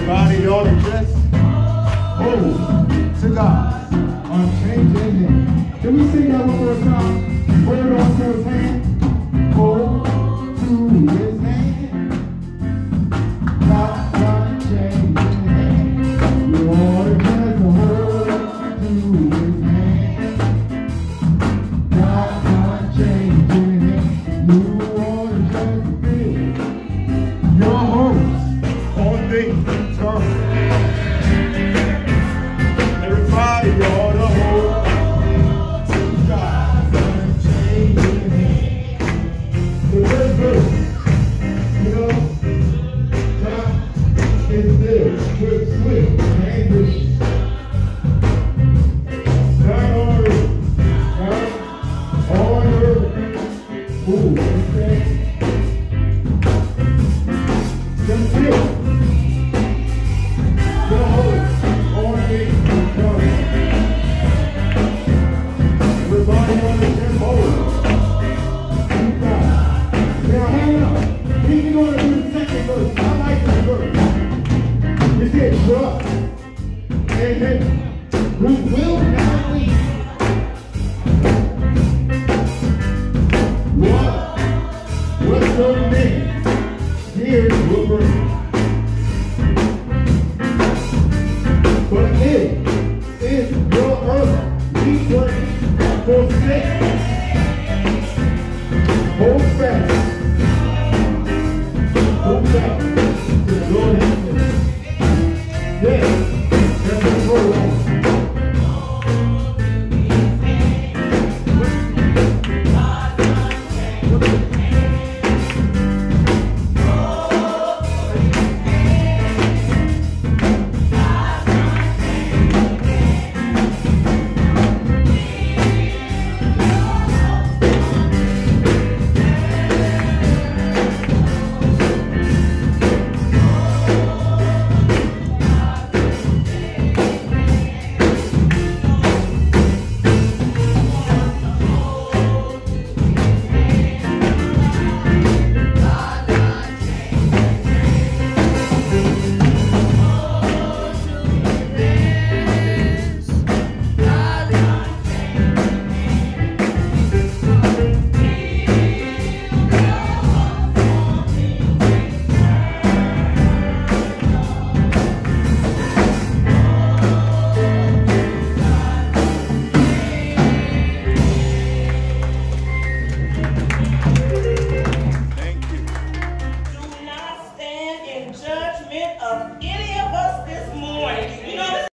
Everybody ought to just hold to God's unchanging hand. Can we sing that one more time? Hold on to his hand. Hold to his hand. God's unchanging hand. You ought to just hold to his hand. God's unchanging hand. You ought to just build your hopes on things eternal. Everybody ought to hold to God's unchanging hand. The very verse, you know, time is this with swift transition. Not on earth, not on earth. Ooh, okay. Just feel your hope on things eternal. Everybody on the tempo. You got it. Now hang on. He's going to do the second verse. I like this verse. It says, trust. And we will not leave. What's your name? Here will bring. But it is your earth. We pray for sake. Hold fast. Hold fast to the Lord himself. Yes, that's the program. Of